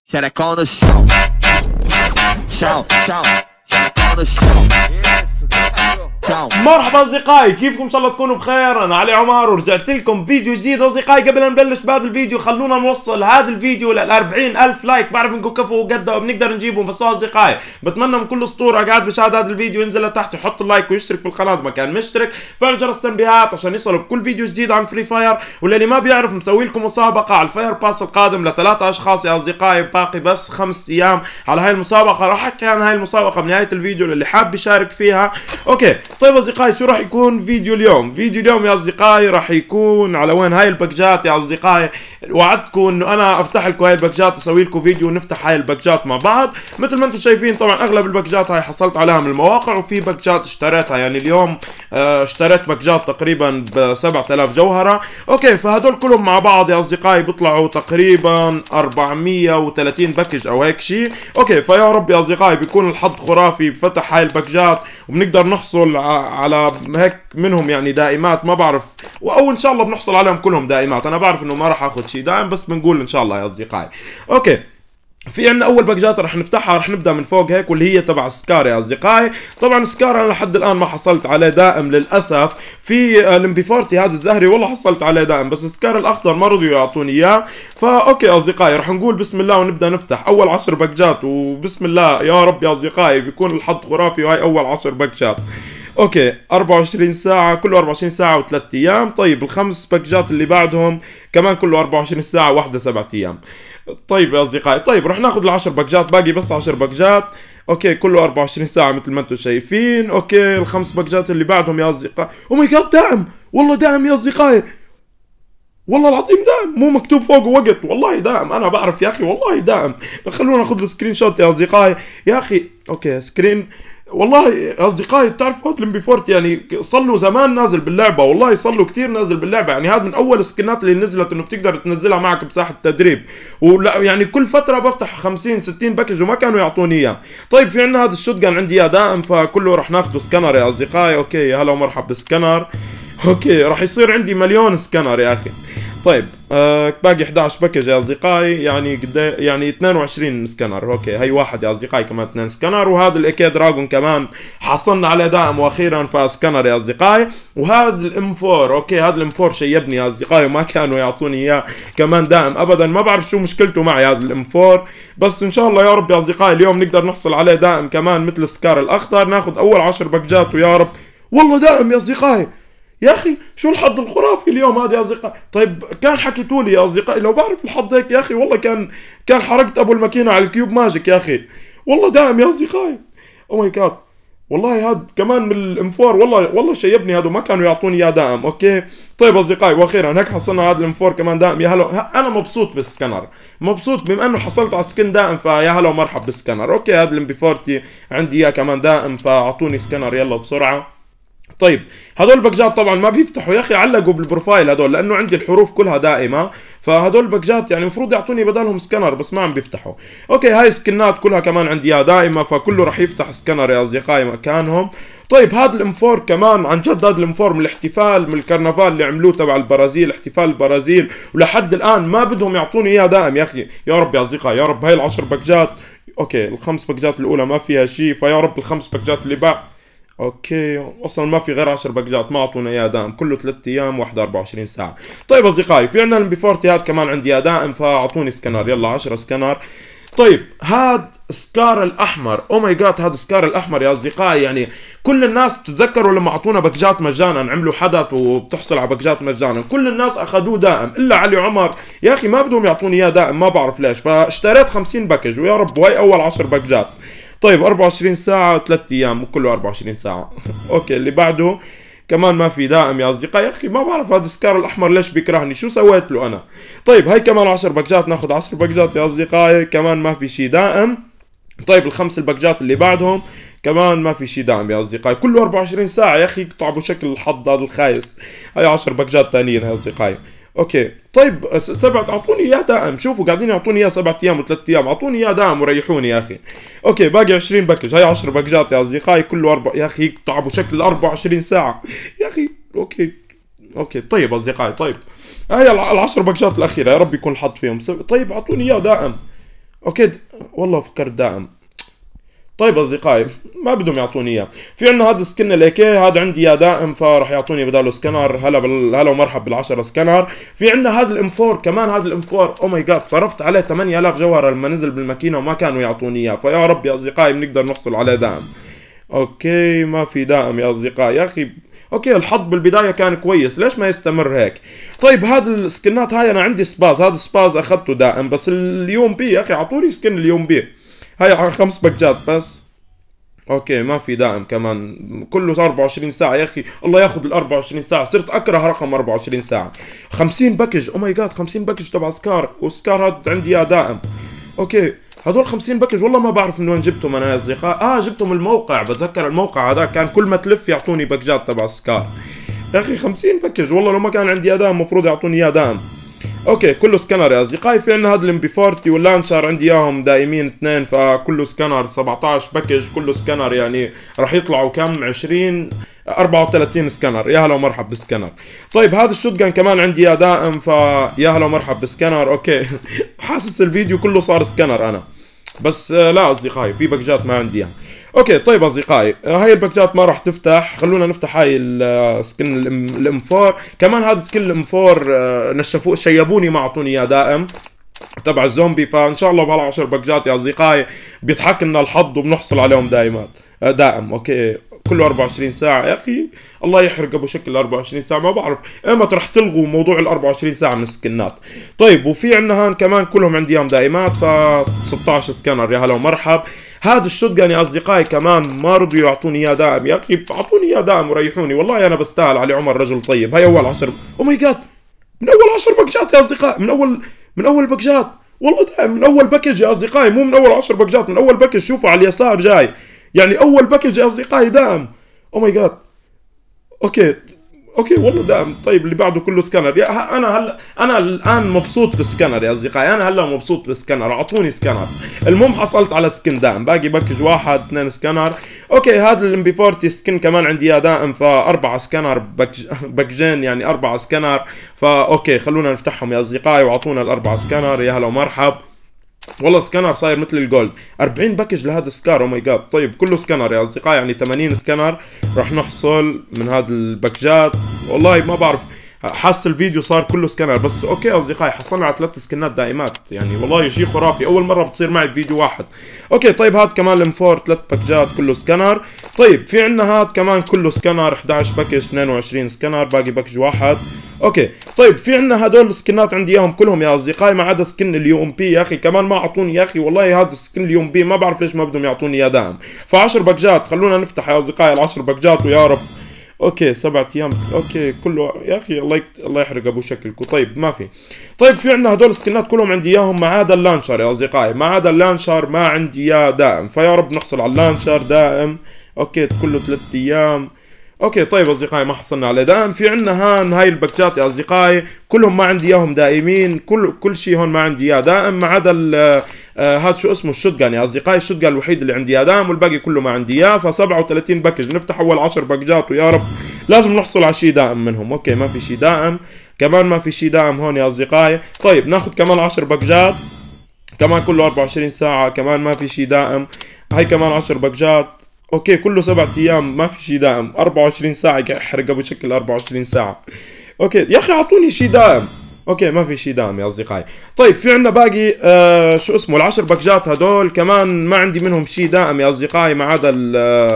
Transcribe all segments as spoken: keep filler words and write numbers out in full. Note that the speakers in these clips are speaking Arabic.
Xerecão no chão. Chão, chão. Xerecão no chão. مرحبا اصدقائي، كيفكم؟ ان شاء الله تكونوا بخير. انا علي عمر ورجعت لكم فيديو جديد. اصدقائي قبل ان نبلش بهذا الفيديو خلونا نوصل هذا الفيديو لل أربعين ألف لايك. بعرف انكم كفوا وقدها وبنقدر نجيبهم، بس اصدقائي بتمنى من كل اسطوره قاعد بشاهد هذا الفيديو ينزل لتحت يحط اللايك ويشترك في القناه ما كان مشترك، فعل جرس التنبيهات عشان يصلوا بكل فيديو جديد عن فري فاير. واللي ما بيعرف مسوي لكم مسابقه على الفاير باس القادم لثلاثه اشخاص يا اصدقائي، باقي بس خمس ايام على هاي المسابقه. راح احكي عن هاي المسابقه بنهايه الفيديو للي حاب يشارك فيها. اوكي طيب اصدقائي، شو راح يكون فيديو اليوم؟ فيديو اليوم يا اصدقائي راح يكون على وين هاي الباكجات يا اصدقائي. وعدتكم انه انا افتح لكم هاي الباكجات، اسوي لكم فيديو ونفتح هاي الباكجات مع بعض. مثل ما انتم شايفين طبعا اغلب الباكجات هاي حصلت عليها من المواقع، وفي باكجات اشتريتها. يعني اليوم اه اشتريت باكجات تقريبا ب سبعة آلاف جوهره. اوكي فهدول كلهم مع بعض يا اصدقائي بيطلعوا تقريبا أربعمية وثلاثين باكج او هيك شيء. اوكي فيا رب يا اصدقائي بيكون الحظ خرافي بفتح هاي الباكجات وبنقدر نحصل على هيك منهم يعني دائمات. ما بعرف، او ان شاء الله بنحصل عليهم كلهم دائمات. انا بعرف انه ما راح اخذ شيء دائم، بس بنقول ان شاء الله يا اصدقائي. اوكي في عندنا اول باكجات رح نفتحها، رح نبدا من فوق هيك، واللي هي تبع سكار يا اصدقائي. طبعا سكار انا لحد الان ما حصلت عليه دائم للاسف. في الام بي أربعين هذا الزهري والله حصلت عليه دائم، بس سكار الاخضر ما رضيوا يعطوني اياه. فا اوكي اصدقائي رح نقول بسم الله ونبدا نفتح اول عشر باكجات، وبسم الله يا رب يا اصدقائي بيكون الحظ خرافي وهي اول عشر باكجات. اوكي أربعة وعشرين ساعة، كله أربعة وعشرين ساعة وثلاث ايام. طيب الخمس باكجات اللي بعدهم كمان كله أربعة وعشرين ساعة واحدة سبعة ايام. طيب يا اصدقائي، طيب رح ناخذ العشر باكجات، باقي بس عشر باكجات. اوكي كله أربعة وعشرين ساعة مثل ما انتم شايفين. اوكي الخمس باكجات اللي بعدهم يا اصدقائي، او ماي جاد دعم، والله دعم يا اصدقائي، والله العظيم دعم، مو مكتوب فوقه وقت، والله دعم. انا بعرف يا اخي والله دعم. خلونا ناخذ له سكرين شوت يا اصدقائي يا اخي. اوكي سكرين، والله يا اصدقائي بتعرفوا هاد الام بي أربعين يعني صار له زمان نازل باللعبه، والله صار له كثير نازل باللعبه. يعني هذا من اول السكنات اللي نزلت انه بتقدر تنزلها معك بساحه التدريب. ولا يعني كل فتره بفتح خمسين ستين باكج وما كانوا يعطوني اياه. طيب في عندنا هذا الشوت جان عندي اياه دائم، فكله راح ناخذه سكانر يا اصدقائي. اوكي هلا ومرحبا بالسكانر. اوكي راح يصير عندي مليون سكانر يا اخي. طيب آه باقي إحدى عشر باكج يا اصدقائي، يعني قد يعني اثنين وعشرين سكانر. اوكي هي واحد يا اصدقائي كمان اثنين سكانر. وهذا الايكي دراجون كمان حصلنا عليه دائم واخيرا فسكانر يا اصدقائي. وهذا الام أربعة، اوكي هذا الام أربعة شيبني يا اصدقائي وما كانوا يعطوني اياه كمان دائم ابدا. ما بعرف شو مشكلته معي هذا الام أربعة، بس ان شاء الله يا رب يا اصدقائي اليوم نقدر نحصل عليه دائم كمان مثل السكار الاخضر. ناخذ اول عشر باكجات ويا رب والله دائم يا اصدقائي. يا اخي شو الحظ الخرافي اليوم هذا يا اصدقائي. طيب كان حكيتوا لي يا اصدقائي لو بعرف الحظ هيك يا اخي، والله كان كان حرقت ابو الماكينه على الكيوب ماجيك يا اخي. والله دائم يا اصدقائي. او ماي جاد والله هاد كمان من الام أربعة، والله والله شيبني هذا وما كانوا يعطوني اياه دائم. اوكي طيب اصدقائي واخيرا هيك حصلنا هذا الام أربعة كمان دائم. يا هلا انا مبسوط بالسكانر، مبسوط بما انه حصلت على سكن دائم، فيا هلا ومرحب بالسكانر. اوكي هذا الام بي أربعين عندي اياه كمان دائم، فاعطوني سكانر يلا بسرعه. طيب هدول الباكجات طبعا ما بيفتحوا يا اخي، علقوا بالبروفايل هدول لانه عندي الحروف كلها دائمه. فهدول الباكجات يعني المفروض يعطوني بدالهم سكانر بس ما عم بيفتحوا. اوكي هاي سكنات كلها كمان عندي اياها دائمه، فكله راح يفتح سكانر يا اصدقائي مكانهم. طيب هذا الام أربعة كمان عن جد، هذا الام أربعة من الاحتفال من الكرنفال اللي عملوه تبع البرازيل، احتفال البرازيل، ولحد الان ما بدهم يعطوني اياه دائم يا اخي. يا رب يا اصدقائي يا رب هاي العشر باكجات. اوكي الخمس باكجات الاولى ما فيها شيء، فيا رب الخمس باكجات اللي بعد. اوكي اصلا ما في غير عشر باكجات ما اعطونا اياه دائم، كله ثلاث ايام واحدة أربعة وعشرين ساعه. طيب اصدقائي في عندنا الام بي أربعين هاد كمان عندي اياه دائم، فاعطوني سكانر يلا عشرة سكانر. طيب هاد سكار الاحمر، او ماي جاد هذا سكار الاحمر يا اصدقائي. يعني كل الناس بتتذكروا لما اعطونا باكجات مجانا، عملوا حدث وبتحصل على باكجات مجانا، كل الناس اخذوه دائم الا علي عمر يا اخي ما بدهم يعطوني اياه دائم، ما بعرف ليش. فاشتريت خمسين باكج ويا رب وهي اول عشر باكجات. طيب أربعة وعشرين ساعة وثلاث ايام وكله أربعة وعشرين ساعة. اوكي اللي بعده كمان ما في دائم يا اصدقائي. يا اخي ما بعرف هذا السكار الاحمر ليش بيكرهني، شو سويت له انا. طيب هاي كمان عشر باكجات، ناخذ عشر باكجات يا اصدقائي كمان ما في شيء دائم. طيب الخمس الباكجات اللي بعدهم كمان ما في شيء دائم يا اصدقائي، كله أربعة وعشرين ساعة يا اخي يقطع بشكل الحظ هذا الخايس. هاي عشر باكجات ثانيين يا اصدقائي. اوكي طيب سبعة اعطوني اياه دائم، شوفوا قاعدين يعطوني اياه سبعة ايام وثلاث ايام، اعطوني اياه دائم وريحوني يا اخي. اوكي باقي عشرين باكج، هاي عشر باكجات يا اصدقائي كله اربع يا اخي يقطع بشكل أربعة وعشرين ساعة يا اخي. اوكي اوكي طيب اصدقائي طيب هاي العشر باكجات الاخيره يا رب يكون الحظ فيهم. طيب اعطوني اياه دائم. اوكي والله فكرت دائم. طيب اصدقائي ما بدهم يعطوني اياه. في عندنا هذا السكن الايكي، هذا عندي اياه دائم فراح يعطوني بداله سكنر. هلا بال... هلا ومرحب بالعشرة سكنر. في عندنا هذا الام أربعة كمان، هذا الام أربعة او ماي جاد صرفت عليه ثمانية آلاف جوهره لما نزل بالماكينه وما كانوا يعطوني اياه، فيا رب يا اصدقائي بنقدر نحصل عليه دائم. اوكي ما في دائم يا اصدقائي يا اخي. اوكي الحظ بالبدايه كان كويس، ليش ما يستمر هيك؟ طيب هذا السكنات هاي انا عندي سباز، هذا سباز اخذته دائم، بس اليوم بي يا اخي اعطوني سكن اليوم بي. هاي على خمس باكجات بس. اوكي ما في دائم كمان، كله أربعة وعشرين ساعة يا اخي، الله ياخذ ال أربعة وعشرين ساعة، صرت اكره رقم أربعة وعشرين ساعة. خمسين باكج، او ماي جاد خمسين باكج تبع سكار، وسكار هذا عندي اياه دائم. اوكي هدول خمسين باكج والله ما بعرف من وين جبتهم انا يا اصدقاء. اه جبتهم من الموقع، بتذكر الموقع هذا كان كل ما تلف يعطوني باكجات تبع سكار. يا اخي خمسين باكج والله لو ما كان عندي اياه دائم المفروض يعطوني اياه دائم. اوكي كله سكانر يا اصدقائي. في عندنا هذا الام بي أربعين واللانشر عندي اياهم دائمين اثنين، فكله سكانر سبعة عشر باكج كله سكانر، يعني راح يطلعوا كم عشرين أربعة وثلاثين سكانر. يا هلا ومرحب بسكانر. طيب هذا الشوتجن كمان عندي اياه دائم، فيا هلا ومرحب بسكانر. اوكي حاسس الفيديو كله صار سكانر انا، بس لا اصدقائي في باكجات ما عندي اياها. اوكي طيب اصدقائي هاي الباكجات ما راح تفتح، خلونا نفتح هاي السكن الام أربعة. كمان هذا سكن الام أربعة نشفوه شيبوني ما اعطوني اياه دائم تبع الزومبي، فان شاء الله بهال عشر باكجات يا اصدقائي بيضحك لنا الحظ وبنحصل عليهم دائمات دائم. اوكي كله أربعة وعشرين ساعة يا اخي، الله يحرق ابو شكل أربعة وعشرين ساعة، ما بعرف ايمتى رح تلغوا موضوع ال أربعة وعشرين ساعة من السكنات. طيب وفي عندنا هان كمان كلهم عندي اياهم دائمات، ف ستة عشر سكانر. يا هلا ومرحب. هذا الشوتجن يا اصدقائي كمان ما رضوا يعطوني اياه دائم، يا اخي اعطوني اياه دائم وريحوني، والله انا بستاهل. علي عمر رجل طيب. هاي اول عشر، او ماي جاد من اول عشر باكجات يا اصدقائي، من اول من اول باكجات والله دائم، من اول باكج يا اصدقائي، مو من اول عشر باكجات، من اول باكج. شوفوا على اليسار جاي، يعني اول باكج يا اصدقائي دائم. او ماي جاد. اوكي اوكي والله دائم. طيب اللي بعده كله سكانر. يا انا هلا انا الان مبسوط بالسكانر يا اصدقائي، انا هلا مبسوط بالسكانر، اعطوني سكانر. المهم حصلت على سكن دائم، باقي باكج واحد اثنين سكانر. اوكي هذا الام بي أربعين سكن كمان عندي اياه دائم، فاربعه سكانر باكج باكجين يعني اربعه سكانر. فا اوكي خلونا نفتحهم يا اصدقائي واعطونا الاربعه سكانر. يا هلا ومرحب. والله سكانر صاير مثل الجولد. أربعين باكج لهذا سكار. او ماي جاد. طيب كله سكانر يا اصدقائي، يعني ثمانين سكانر راح نحصل من هذا الباكجات. والله ما بعرف، حاسس الفيديو صار كله سكانر بس. اوكي اصدقائي حصلنا على ثلاث سكنات دائمات، يعني والله شيء خرافي، اول مره بتصير معي بفيديو واحد. اوكي طيب هذا كمان الام أربعة ثلاث باكجات كله سكانر. طيب في عندنا هذا كمان كله سكانر احد عشر باكج اثنين وعشرين سكانر، باقي باكج واحد. اوكي طيب في عندنا هدول السكنات عندي اياهم كلهم يا اصدقائي ما عدا سكن اليو ام بي. يا اخي كمان ما اعطوني، يا اخي والله هذا السكن اليو ام بي ما بعرف ليش ما بدهم يعطوني اياه دائم. ف10 باكجات خلونا نفتح يا اصدقائي ال10 باكجات ويا رب. اوكي سبعة ايام. اوكي كله يا اخي الله يك... الله يحرق ابو شكلكم. طيب ما في. طيب في عندنا هدول السكنات كلهم عندي اياهم ما عدا اللانشر يا اصدقائي، ما عدا اللانشر ما عندي اياه دائم، فيا رب نحصل على اللانشر دائم. اوكي كله ثلاث ايام. اوكي طيب اصدقائي ما حصلنا على دائم. في عندنا هان هاي الباكجات يا اصدقائي كلهم ما عندي اياهم دائمين، كل كل شيء هون ما عندي اياه دائم ما عدا آه هذا شو اسمه الشوتجن يا اصدقائي، الشوتجن الوحيد اللي عندي اياه دائم والباقي كله ما عندي اياه. ف سبعة وثلاثين باكج نفتح اول عشر باكجات ويا رب لازم نحصل على شيء دائم منهم. اوكي ما في شيء دائم، كمان ما في شيء دائم هون يا اصدقائي. طيب ناخذ كمان عشر باكجات كمان كله أربعة وعشرين ساعة، كمان ما في شيء دائم. هاي كمان عشر باكجات. اوكي كله سبعة ايام ما في شيء دائم. أربعة وعشرين ساعة احرق ابو شكل أربعة وعشرين ساعة. اوكي يا اخي اعطوني شيء دائم. اوكي ما في شيء دائم يا اصدقائي. طيب في عندنا باقي آه شو اسمه العشر باكجات هدول كمان ما عندي منهم شيء دائم يا اصدقائي ما عدا ال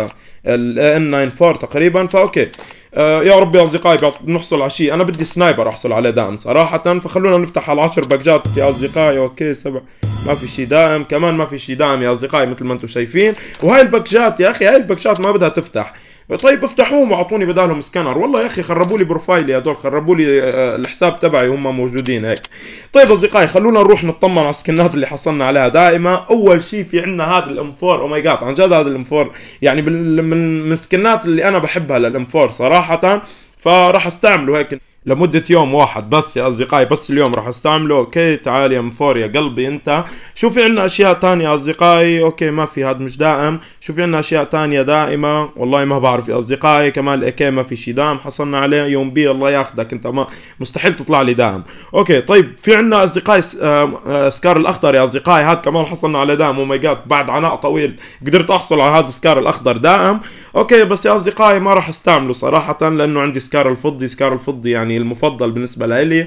ال إن تسعة وتسعين تقريبا. فاوكي آه يا رب يا اصدقائي بنحصل على شيء، انا بدي سنايبر احصل عليه دائم صراحه، فخلونا نفتح على العشر باكجات يا اصدقائي. اوكي سبع ما في شيء دائم، كمان ما في شيء دائم يا اصدقائي مثل ما انتم شايفين. وهاي الباكجات يا اخي هاي الباكجات ما بدها تفتح. طيب افتحوهم واعطوني بدالهم سكانر. والله يا اخي خربوا لي بروفايلي هدول، خربوا لي الحساب تبعي هم موجودين هيك. طيب اصدقائي خلونا نروح نطمن على السكنات اللي حصلنا عليها دائما. اول شيء في عندنا هذا الام أربعة. او ماي جاد عن جد هذا الام أربعة يعني من من السكنات اللي انا بحبها للام أربعة صراحه، فراح استعمله هيك. لمدة يوم واحد بس يا أصدقائي، بس اليوم راح استعمله. أوكي تعال يا مفور يا قلبي أنت. شو في عنا أشياء تانية يا أصدقائي؟ أوكي ما في، هاد مش دائم. شو في عنا أشياء تانية دائمة؟ والله ما بعرف يا أصدقائي. كمان الإيكي ما في شي دائم حصلنا عليه. يوم بي الله ياخدك أنت، ما مستحيل تطلع لي دائم. أوكي طيب في عنا أصدقائي سكار الأخضر يا أصدقائي، هاد كمان حصلنا عليه دائم. أو ماي جاد بعد عناء طويل قدرت أحصل على هذا السكار الأخضر دائم. أوكي بس يا أصدقائي ما راح استعمله صراحة، لأنه عندي سكار الفضي. سكار الفضي يعني المفضل بالنسبة لي،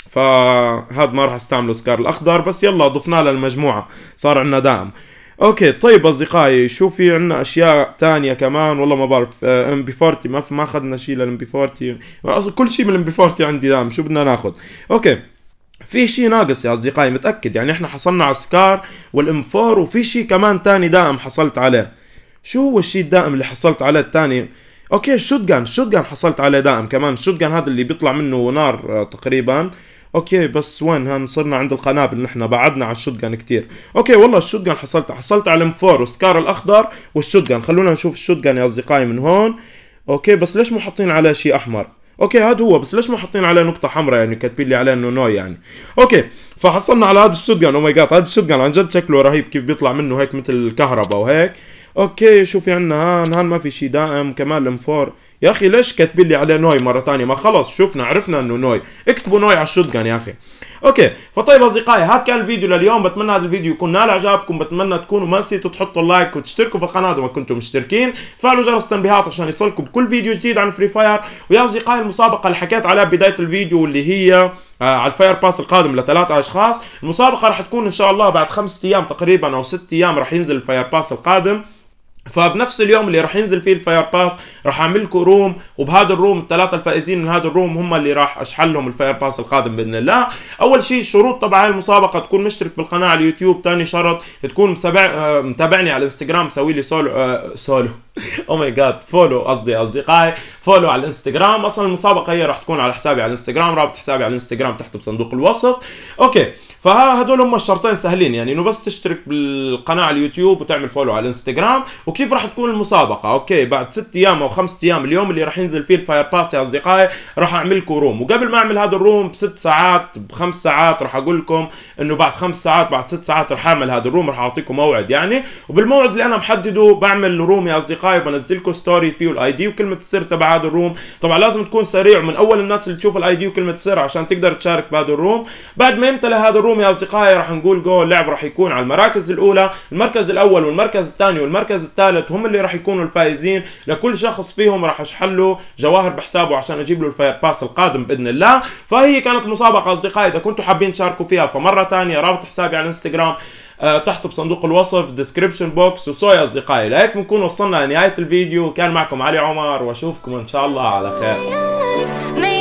فهذا ما راح استعمله سكار الاخضر. بس يلا ضفناه للمجموعة صار عندنا دعم. اوكي طيب اصدقائي شو في عندنا اشياء تانية كمان؟ والله ما بعرف. ام بي أربعين ما في، ما اخذنا شيء للام بي أربعين. اصلا كل شيء من الام بي أربعين عندي دعم، شو بدنا ناخذ؟ اوكي في شيء ناقص يا اصدقائي متاكد، يعني احنا حصلنا على سكار والام أربعة وفي شيء كمان تاني دائم حصلت عليه. شو هو الشيء الدائم اللي حصلت عليه الثاني؟ اوكي الشوتجان، الشوتجان حصلت عليه دائم كمان. الشوتجان هذا اللي بيطلع منه نار آه تقريبا. اوكي بس وين هان؟ صرنا عند القنابل، نحن بعدنا على الشوتجان كتير. اوكي والله الشوتجان حصلت حصلت على الام أربعة والسكار الاخضر والشوتجان. خلونا نشوف الشوتجان يا اصدقائي من هون. اوكي بس ليش مو حاطين عليه شيء احمر؟ اوكي هذا هو، بس ليش مو حاطين عليه نقطه حمراء؟ يعني كاتبين لي عليه انه نو يعني. اوكي فحصلنا على هذا الشوتجان. او ماي جاد هذا الشوتجان عن جد شكله رهيب، كيف بيطلع منه هيك مثل الكهرباء وهيك. اوكي شو في عنا هان؟ هان ما في شيء دائم. كمان الام أربعة يا اخي ليش كاتبين لي عليه نوي مره ثانيه؟ ما خلص شفنا عرفنا انه نوي، اكتبوا نوي على الشوتجان يا اخي. اوكي فطيب اصدقائي هذا كان الفيديو لليوم. بتمنى هذا الفيديو يكون نال اعجابكم، بتمنى تكونوا ما نسيتوا تحطوا اللايك وتشتركوا في القناه اذا ما كنتم مشتركين، فعلوا جرس التنبيهات عشان يصلكم بكل فيديو جديد عن فري فاير. ويا اصدقائي المسابقه اللي حكيت عليها بدايه الفيديو اللي هي آه على الفاير باس القادم لثلاثة اشخاص، المسابقه راح تكون ان شاء الله بعد خمسة ايام تقريبا او ست ايام راح ينزل الفاير باس القادم. فبنفس اليوم اللي راح ينزل فيه الفاير باس راح اعمل لكم روم، وبهذا الروم الثلاثه الفائزين من هذا الروم هم اللي راح اشحن لهم الفاير باس القادم باذن الله. اول شيء الشروط تبع المسابقه تكون مشترك بالقناه على اليوتيوب، ثاني شرط تكون متابع آه متابعني على الانستغرام، مسوي لي سولو آه سولو او ماي جاد فولو قصدي اصدقائي، فولو على الانستغرام. اصلا المسابقه هي راح تكون على حسابي على الانستغرام، رابط حسابي على الانستغرام تحت بصندوق الوصف. اوكي فهدول هم الشرطين سهلين، يعني انه بس تشترك بالقناه على اليوتيوب وتعمل فولو على الانستغرام. وكيف راح تكون المسابقه؟ اوكي بعد ست ايام او خمس ايام اليوم اللي راح ينزل فيه الفاير باس يا اصدقائي راح اعمل لكم روم. وقبل ما اعمل هذا الروم بست ساعات بخمس ساعات راح اقول لكم انه بعد خمس ساعات بعد ست ساعات راح اعمل هذا الروم، راح اعطيكم موعد يعني. وبالموعد اللي انا محدده بعمل روم يا اصدقائي، وبنزل لكم ستوري فيه الاي دي وكلمه السر تبع هذا الروم. طبعا لازم تكون سريع من اول الناس اللي تشوف الاي دي وكلمه السر عشان تقدر تشارك بهذا الروم. بعد ما يمتلئ هذا الروم يا اصدقائي راح نقول جو اللعب راح يكون على المراكز الاولى، المركز الاول والمركز الثاني والمركز الثالث هم اللي راح يكونوا الفائزين. لكل شخص فيهم راح اشحن له جواهر بحسابه عشان اجيب له الفاير باس القادم باذن الله. فهي كانت المسابقه اصدقائي، اذا كنتوا حابين تشاركوا فيها فمره ثانيه رابط حسابي على الانستغرام أه تحت بصندوق الوصف ديسكريبشن بوكس. وسو يا اصدقائي لهيك بنكون وصلنا لنهايه الفيديو. كان معكم علي عمر واشوفكم ان شاء الله على خير.